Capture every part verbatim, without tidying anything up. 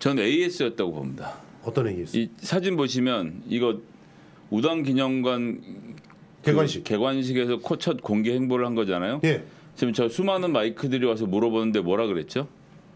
전 에이에스였다고 봅니다. 어떤 에이에스? 이 사진 보시면 이거 우당기념관 개관식 그 개관식에서 코 첫 공개 행보를 한 거잖아요. 예. 지금 저 수많은 마이크들이 와서 물어보는데 뭐라 그랬죠?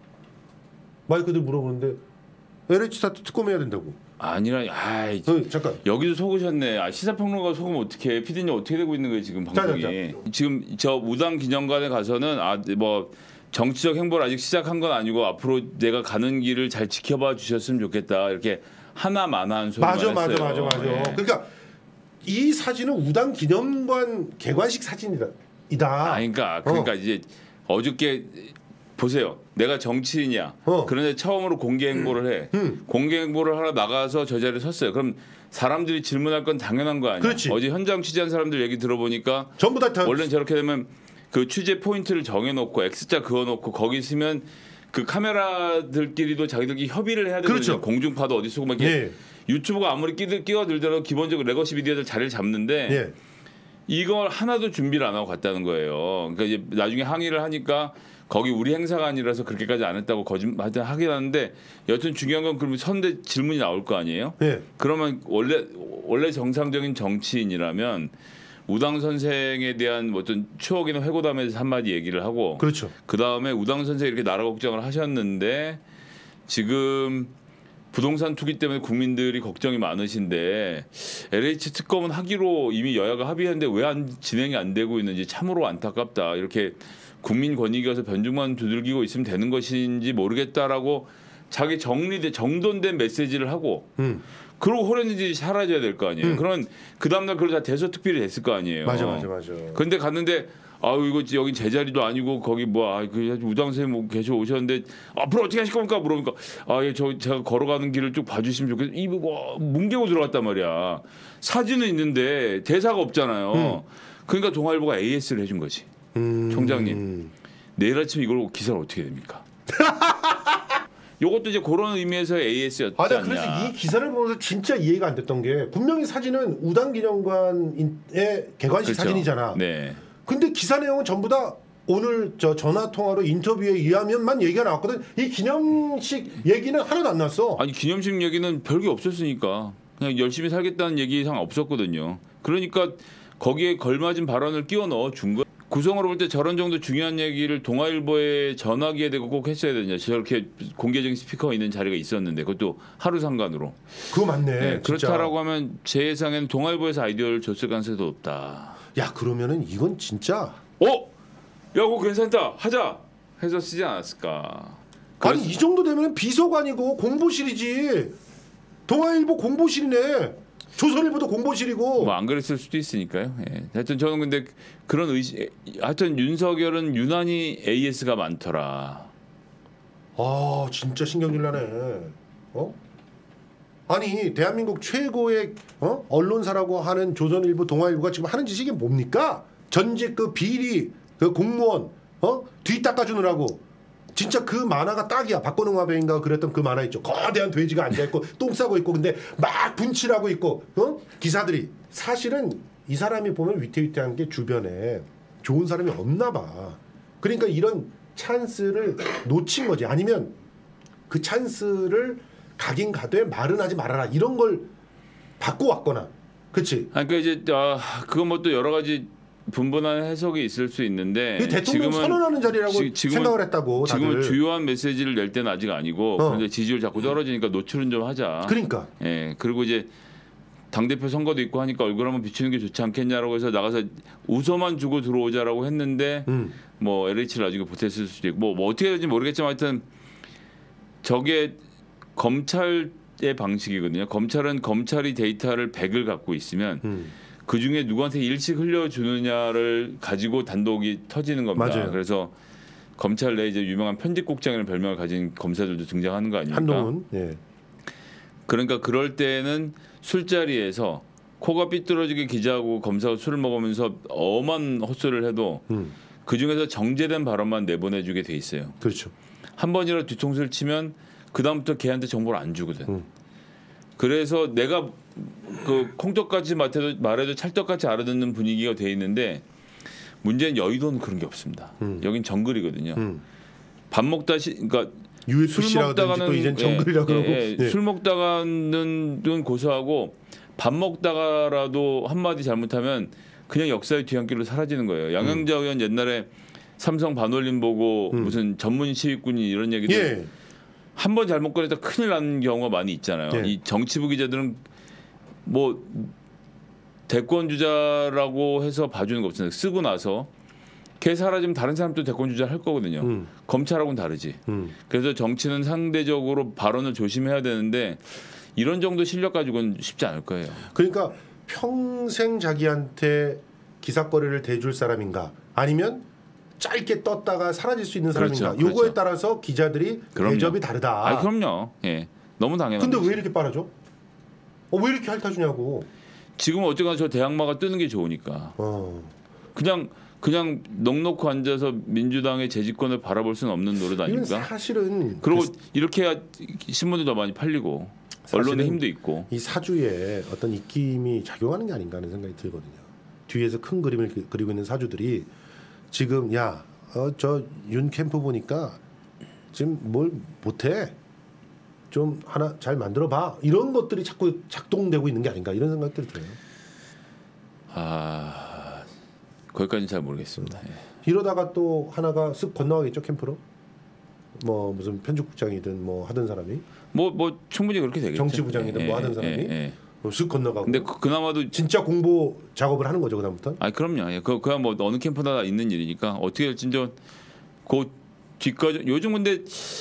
마이크들 물어보는데 엘에이치 스타트 특검해야 된다고. 아니라, 아이, 어, 잠깐. 여기도 속으셨네. 아, 시사평론가 속으면 어떻게? 피디님 어떻게 되고 있는 거예요 지금 방송이? 자, 자, 자. 지금 저 우당기념관에 가서는 아 뭐 정치적 행보를 아직 시작한 건 아니고 앞으로 내가 가는 길을 잘 지켜봐 주셨으면 좋겠다. 이렇게 하나만한 소리만 맞아, 했어요. 맞아, 맞아, 맞아. 네. 그러니까 이 사진은 우당기념관 개관식 사진이다. 이다. 아, 그러니까 그러니까 어. 이제 어저께 보세요. 내가 정치인이야. 어. 그런데 처음으로 공개 행보를 해. 음. 공개 행보를 하러 나가서 저 자리에 섰어요. 그럼 사람들이 질문할 건 당연한 거 아니야. 그렇지. 어제 현장 취재한 사람들 얘기 들어보니까 전부 다, 다 원래는 저렇게 되면 그 취재 포인트를 정해놓고 X자 그어놓고 거기 있으면 그 카메라들끼리도 자기들끼리 협의를 해야 되거든요. 그렇죠. 공중파도 어디 쓰고 막 이렇게 예. 유튜브가 아무리 끼들 끼어들더라도 기본적으로 레거시 미디어들 자리를 잡는데 예. 이걸 하나도 준비를 안 하고 갔다는 거예요. 그러니까 이제 나중에 항의를 하니까 거기 우리 행사가 아니라서 그렇게까지 안 했다고 거짓말 하긴 하는데 여튼 중요한 건 그러면 선대 질문이 나올 거 아니에요? 예. 그러면 원래 원래 정상적인 정치인이라면 우당 선생에 대한 어떤 추억이나 회고담에서 한마디 얘기를 하고 그렇죠. 그 다음에 우당 선생 이렇게 나라 걱정을 하셨는데 지금 부동산 투기 때문에 국민들이 걱정이 많으신데 엘에이치 특검은 하기로 이미 여야가 합의했는데 왜 안 진행이 안 되고 있는지 참으로 안타깝다. 이렇게 국민 권익위 와서 변죽만 두들기고 있으면 되는 것인지 모르겠다라고 자기 정리된 정돈된 메시지를 하고 음. 그러고 호련이들이 사라져야 될 거 아니에요. 음. 그러면 그 다음날 그걸 다 대서특필이 됐을 거 아니에요. 맞아, 맞아, 맞아. 그런데 갔는데 아유 이거 여기 제자리도 아니고 거기 뭐그 우당 선생님 뭐 계셔 오셨는데 앞으로 어떻게 하실 겁니까 물어보니까 아저 제가 걸어가는 길을 쭉 봐주시면 좋겠어요. 이 뭐 뭉개고 들어갔단 말이야. 사진은 있는데 대사가 없잖아요. 음. 그러니까 동아일보가 에이에스를 해준 거지. 음. 총장님 내일 아침 이걸 기사를 어떻게 됩니까? 요것도 이제 그런 의미에서 에이에스였지 아, 않냐. 그래서 이 기사를 보면서 진짜 이해가 안 됐던 게 분명히 사진은 우당기념관의 개관식 그렇죠. 사진이잖아. 네. 근데 기사 내용은 전부 다 오늘 저 전화 통화로 인터뷰에 의하면만 얘기가 나왔거든. 이 기념식 얘기는 하나도 안 나왔어. 아니 기념식 얘기는 별게 없었으니까 그냥 열심히 살겠다는 얘기 이상 없었거든요. 그러니까 거기에 걸맞은 발언을 끼워 넣어 준 거. 구성으로 볼 때 저런 정도 중요한 얘기를 동아일보에 전화기에 대고 꼭 했어야 되냐. 저렇게 공개적인 스피커가 있는 자리가 있었는데 그것도 하루 상관으로. 그거 맞네. 네, 진짜. 그렇다라고 하면 제 예상에는 동아일보에서 아이디어를 줬을 가능성이 더 높다. 야 그러면은 이건 진짜. 어? 야 그거 괜찮다. 하자. 해서 쓰지 않았을까. 아니 이 정도 되면 비서관이고 공보실이지. 동아일보 공보실이네. 조선일보도 공보실이고. 뭐 안 그랬을 수도 있으니까요. 예. 하여튼 저는 근데 그런 의식. 하여튼 윤석열은 유난히 에이에스가 많더라. 아 진짜 신경질 나네. 어? 아니 대한민국 최고의 어? 언론사라고 하는 조선일보, 동아일보가 지금 하는 짓이 이게 뭡니까? 전직 그 비리 그 공무원 어? 뒤 닦아주느라고. 진짜 그 만화가 딱이야. 박건웅 화배인가 그랬던 그 만화 있죠. 거대한 돼지가 앉아있고 똥 싸고 있고 근데 막 분칠하고 있고 어? 기사들이. 사실은 이 사람이 보면 위태위태한 게 주변에 좋은 사람이 없나 봐. 그러니까 이런 찬스를 놓친 거지. 아니면 그 찬스를 가긴 가되 말은 하지 말아라. 이런 걸 받고 왔거나. 그치? 그러니까 이제 아, 그건 뭐 또 여러 가지 분분한 해석이 있을 수 있는데 대통령 지금은 선언하는 자리라고 지, 지금은, 생각을 했다고 다들. 지금은 주요한 메시지를 낼 때는 아직 아니고 어. 그런데 지지율 자꾸 떨어지니까 노출은 좀 하자. 그러니까. 예. 그리고 이제 당대표 선거도 있고 하니까 얼굴 한번 비추는 게 좋지 않겠냐라고 해서 나가서 웃어만 주고 들어오자라고 했는데 음. 뭐 엘에이치를 나중에 보탰을 수도 있고 뭐, 뭐 어떻게 될지 모르겠지만 하여튼 저게 검찰의 방식이거든요. 검찰은 검찰이 데이터를 백을 갖고 있으면 음. 그 중에 누구한테 일찍 흘려주느냐를 가지고 단독이 터지는 겁니다. 맞아요. 그래서 검찰 내에 이제 유명한 편집국장이라는 별명을 가진 검사들도 등장하는 거 아닙니까? 한동훈. 예. 그러니까 그럴 때는 술자리에서 코가 삐뚤어지게 기자하고 검사하고 술을 먹으면서 엄한 헛소리를 해도 음. 그 중에서 정제된 발언만 내보내주게 돼 있어요. 그렇죠. 한 번이라도 뒤통수를 치면 그 다음부터 걔한테 정보를 안 주거든. 음. 그래서 내가 그 콩떡같이 말해도, 말해도 찰떡같이 알아듣는 분위기가 돼 있는데 문제는 여의도는 그런 게 없습니다. 음. 여긴 정글이거든요. 음. 밥 먹다 시, 그러니까 유에프씨라든지 또 이젠 정글이라 예, 그러고 예, 예. 술 먹다가는 고소하고 밥 먹다가라도 한마디 잘못하면 그냥 역사의 뒤안길로 사라지는 거예요. 양영자 음. 의원 옛날에 삼성 반올림 보고 음. 무슨 전문 시위꾼이 이런 얘기들 예. 한 번 잘못 꺼냈다 큰일 나는 경우가 많이 있잖아요. 예. 이 정치부 기자들은 뭐 대권 주자라고 해서 봐주는 거 없잖아요. 쓰고 나서 걔 사라지면 다른 사람도 대권 주자 할 거거든요. 음. 검찰하고는 다르지. 음. 그래서 정치는 상대적으로 발언을 조심해야 되는데 이런 정도 실력 가지고는 쉽지 않을 거예요. 그러니까 평생 자기한테 기사거리를 대줄 사람인가 아니면 짧게 떴다가 사라질 수 있는 사람인가. 그렇죠, 요거에 그렇죠. 따라서 기자들이 그럼요. 대접이 다르다. 아, 그럼요. 예, 너무 당연한. 근데 거지. 왜 이렇게 빨아줘? 어, 왜 이렇게 핥아주냐고. 지금 어쨌거나 저 대항마가 뜨는 게 좋으니까. 어. 그냥 그냥 넉넉히 앉아서 민주당의 재집권을 바라볼 수는 없는 노릇 아닙니까? 이건 사실은 그리고 그... 이렇게 해야 신문도 더 많이 팔리고 언론의 힘도 있고. 이 사주에 어떤 입김이 작용하는 게 아닌가 하는 생각이 들거든요. 뒤에서 큰 그림을 그리고 있는 사주들이 지금 야, 어, 저 윤 캠프 보니까 지금 뭘 못해. 좀 하나 잘 만들어봐. 이런 것들이 자꾸 작동되고 있는 게 아닌가 이런 생각들이 들어요. 아, 거기까지는 잘 모르겠습니다. 예. 이러다가 또 하나가 쓱 건너가겠죠 캠프로. 뭐 무슨 편집국장이든 뭐 하던 사람이. 뭐 뭐 충분히 그렇게 되겠죠. 정치부장이든 예, 뭐 하던 사람이. 예, 예. 쓱 건너가고. 근데 그, 그나마도 진짜 공보 작업을 하는 거죠 그다음부터. 아, 그럼요. 예. 그 그야 뭐 어느 캠프나 있는 일이니까 어떻게 될지 좀 그 뒤까지 요즘 근데.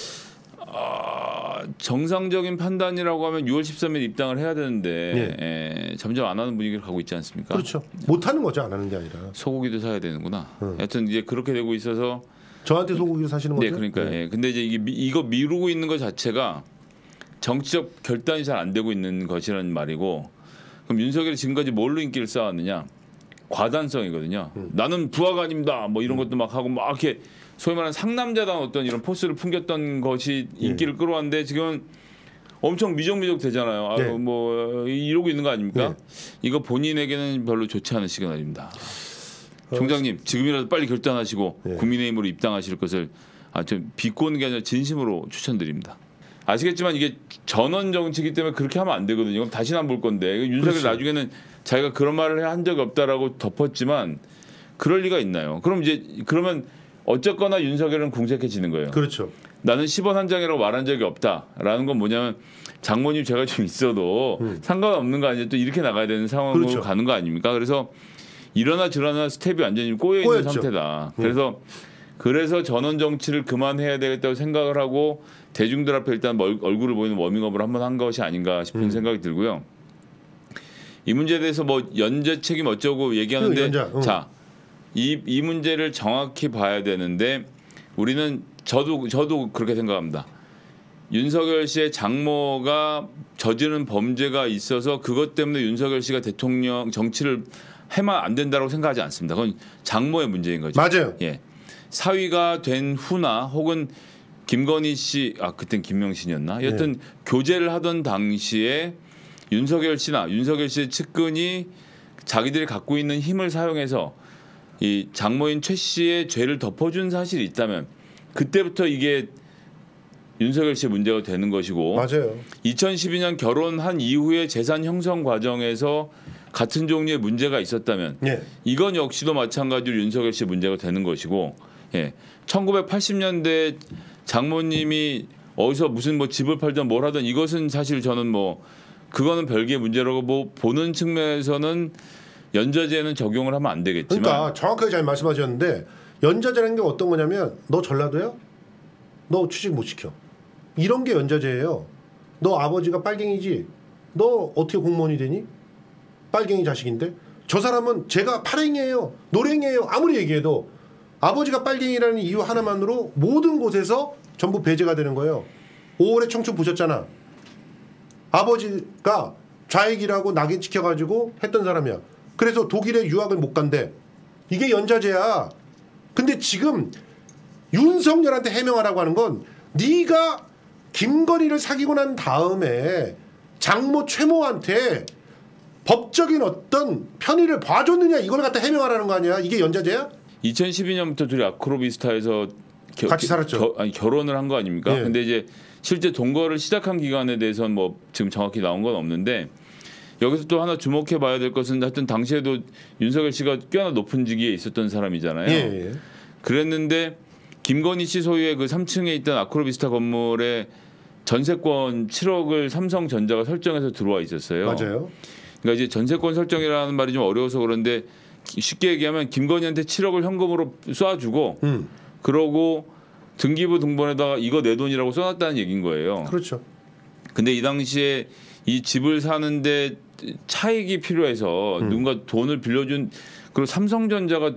아, 정상적인 판단이라고 하면 유월 십삼일 입당을 해야 되는데 예. 예, 점점 안 하는 분위기를 가고 있지 않습니까? 그렇죠. 못 하는 거죠, 안 하는 게 아니라. 소고기도 사야 되는구나. 응. 하여튼 이제 그렇게 되고 있어서 저한테 소고기를 사시는 거죠? 네, 그러니까. 네. 예. 근데 이제 이게 미, 이거 미루고 있는 것 자체가 정치적 결단이 잘 안 되고 있는 것이라는 말이고, 그럼 윤석열이 지금까지 뭘로 인기를 쌓았느냐? 과단성이거든요. 응. 나는 부하가 아닙니다. 뭐 이런 응. 것도 막 하고 막 이렇게. 소위 말하는 상남자다운 어떤 이런 포스를 풍겼던 것이 인기를 예. 끌어왔는데 지금 엄청 미적미적 되잖아요. 아, 네. 뭐 이러고 있는 거 아닙니까? 네. 이거 본인에게는 별로 좋지 않은 시그널입니다. 어, 총장님 지금이라도 빨리 결단하시고 네. 국민의힘으로 입당하실 것을 아, 좀 비꼬는 게 아니라 진심으로 추천드립니다. 아시겠지만 이게 전원 정치이기 때문에 그렇게 하면 안 되거든요. 그럼 다시는 안 볼 건데 윤석열 그렇지. 나중에는 자기가 그런 말을 한 적이 없다라고 덮었지만 그럴 리가 있나요? 그럼 이제 그러면 어쨌거나 윤석열은 궁색해지는 거예요. 그렇죠. 나는 십 원 한 장이라고 말한 적이 없다라는 건 뭐냐면 장모님 제가 좀 있어도 음. 상관없는 거 아니에요. 또 이렇게 나가야 되는 상황으로 그렇죠. 가는 거 아닙니까? 그래서 이러나 저러나 스텝이 완전히 꼬여 있는 꼬였죠. 상태다. 음. 그래서 그래서 전원 정치를 그만해야 되겠다고 생각을 하고 대중들 앞에 일단 얼굴을 보이는 워밍업을 한번 한 것이 아닌가 싶은 음. 생각이 들고요. 이 문제에 대해서 뭐 연재 책임 어쩌고 얘기하는데 연자, 응. 자. 이, 이 문제를 정확히 봐야 되는데 우리는 저도 저도 그렇게 생각합니다. 윤석열 씨의 장모가 저지른 범죄가 있어서 그것 때문에 윤석열 씨가 대통령 정치를 해만 안 된다고 생각하지 않습니다. 그건 장모의 문제인 거죠. 맞아요. 예, 사위가 된 후나 혹은 김건희 씨, 아 그땐 김명신이었나? 여튼 네. 교제를 하던 당시에 윤석열 씨나 윤석열 씨의 측근이 자기들이 갖고 있는 힘을 사용해서 이 장모인 최 씨의 죄를 덮어준 사실이 있다면 그때부터 이게 윤석열 씨의 문제가 되는 것이고 맞아요. 이천십이 년 결혼한 이후에 재산 형성 과정에서 같은 종류의 문제가 있었다면 예. 이건 역시도 마찬가지로 윤석열 씨의 문제가 되는 것이고 예. 천구백팔십 년대 장모님이 어디서 무슨 뭐 집을 팔든 뭘 하든 이것은 사실 저는 뭐 그거는 별개의 문제라고 뭐 보는 측면에서는 연좌제는 적용을 하면 안 되겠지만 그러니까 정확하게 잘 말씀하셨는데 연좌제라는 게 어떤 거냐면 너 전라도야? 너 취직 못 시켜. 이런 게 연좌제예요. 너 아버지가 빨갱이지? 너 어떻게 공무원이 되니? 빨갱이 자식인데? 저 사람은 제가 파랭이에요. 노랭이에요. 아무리 얘기해도 아버지가 빨갱이라는 이유 하나만으로 모든 곳에서 전부 배제가 되는 거예요. 오월의 청춘 보셨잖아. 아버지가 좌익이라고 낙인 찍혀가지고 했던 사람이야. 그래서 독일에 유학을 못 간대. 이게 연좌제야. 근데 지금 윤석열한테 해명하라고 하는 건 네가 김건희를 사귀고 난 다음에 장모 최모한테 법적인 어떤 편의를 봐줬느냐 이걸 갖다 해명하라는 거 아니야. 이게 연좌제야? 이천십이 년부터 둘이 아크로비스타에서 겨, 같이 살았죠. 겨, 아니 결혼을 한 거 아닙니까? 예. 근데 이제 실제 동거를 시작한 기간에 대해서는 뭐 지금 정확히 나온 건 없는데 여기서 또 하나 주목해 봐야 될 것은 하여튼 당시에도 윤석열 씨가 꽤나 높은 직위에 있었던 사람이잖아요. 예, 예. 그랬는데 김건희 씨 소유의 그 삼 층에 있던 아크로비스타 건물에 전세권 칠억을 삼성전자가 설정해서 들어와 있었어요. 맞아요. 그러니까 이제 전세권 설정이라는 말이 좀 어려워서 그런데 쉽게 얘기하면 김건희한테 칠억을 현금으로 쏴주고 음. 그러고 등기부 등본에다가 이거 내 돈이라고 써놨다는 얘기인 거예요. 그렇죠. 근데 이 당시에 이 집을 사는데 차익이 필요해서 음. 누군가 돈을 빌려준 그리고 삼성전자가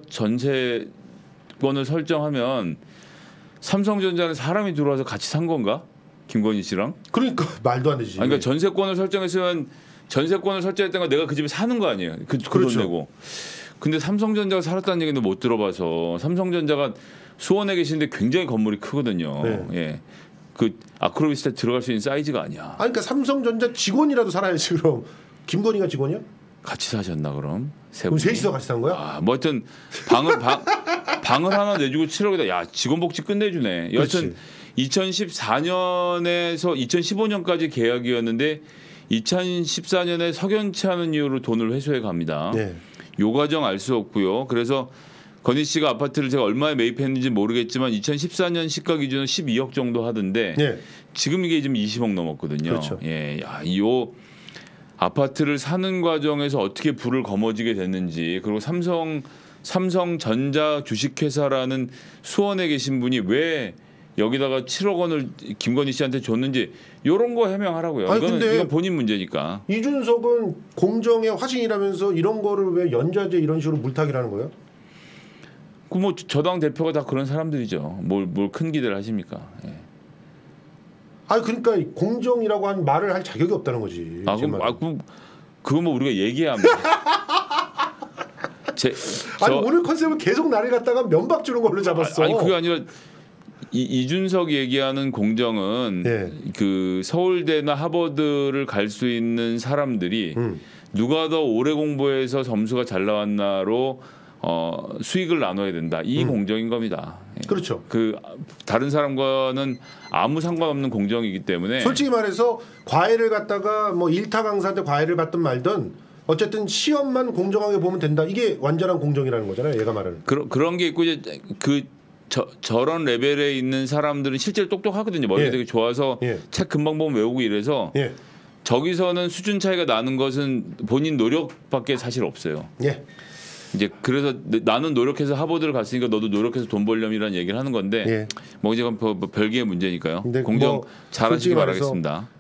전세권을 설정하면 삼성전자는 사람이 들어와서 같이 산 건가? 김건희 씨랑? 그러니까 말도 안 되지. 아니, 그러니까 전세권을 설정했으면 전세권을 설정했던 건 내가 그 집에 사는 거 아니에요. 그, 그 그렇죠. 돈 내고. 근데 삼성전자가 살았다는 얘기는 못 들어봐서 삼성전자가 수원에 계시는데 굉장히 건물이 크거든요. 네. 예. 그 아크로비스타 들어갈 수 있는 사이즈가 아니야. 아니 그러니까 삼성전자 직원이라도 살아야지 그럼. 김건희가 직원이야? 같이 사셨나 그럼? 세 그럼 분이? 셋이서 같이 산 거야? 아, 뭐 하여튼 방을 방, 방을 하나 내주고 칠억이다. 야, 직원 복지 끝내주네. 여하튼 이천십사 년에서 이천십오 년까지 계약이었는데 이천십사 년에 석연치 않은 이유로 돈을 회수해 갑니다. 네. 요 과정 알 수 없고요. 그래서 건희 씨가 아파트를 제가 얼마에 매입했는지 모르겠지만 이천십사 년 시가 기준으로 십이억 정도 하던데 네. 지금 이게 지금 이십억 넘었거든요. 그렇죠. 예, 야, 요 아파트를 사는 과정에서 어떻게 불을 거머쥐게 됐는지 그리고 삼성 삼성전자 주식회사라는 수원에 계신 분이 왜 여기다가 칠억 원을 김건희 씨한테 줬는지 이런 거 해명하라고요. 아니, 이거는 근데 이건 본인 문제니까. 이준석은 공정의 화신이라면서 이런 거를 왜 연좌제 이런 식으로 물타기라는 거예요? 그 뭐 저당 대표가 다 그런 사람들이죠. 뭘 뭘 큰 기대를 하십니까? 예. 아니 그러니까 공정이라고 한 말을 할 자격이 없다는 거지. 아 제 그럼 말은. 아 그럼 그거 뭐 우리가 얘기하면 제 아니 저- 오늘 컨셉은 계속 나를 갖다가 면박 주는 걸로 잡았어. 아니 그게 아니라 이, 이준석 얘기하는 공정은 예. 그 서울대나 하버드를 갈 수 있는 사람들이 음. 누가 더 오래 공부해서 점수가 잘 나왔나로 어, 수익을 나눠야 된다. 이 음. 공정인 겁니다. 예. 그렇죠. 그 다른 사람과는 아무 상관없는 공정이기 때문에 솔직히 말해서 과외를 갖다가 뭐 일타 강사한테 과외를 받든 말든 어쨌든 시험만 공정하게 보면 된다. 이게 완전한 공정이라는 거잖아요. 얘가 말하는. 그런 그런 게 있고 이제 그 저, 저런 레벨에 있는 사람들은 실제로 똑똑하거든요. 머리가 예. 되게 좋아서 예. 책 금방 보면 외우고 이래서 예. 저기서는 수준 차이가 나는 것은 본인 노력밖에 사실 없어요. 예. 이제 그래서 나는 노력해서 하버드를 갔으니까 너도 노력해서 돈 벌렴이라는 얘기를 하는 건데 예. 뭐 이제 그건 뭐 별개의 문제니까요. 근데 공정 뭐 잘하시기 솔직히 말해서 바라겠습니다.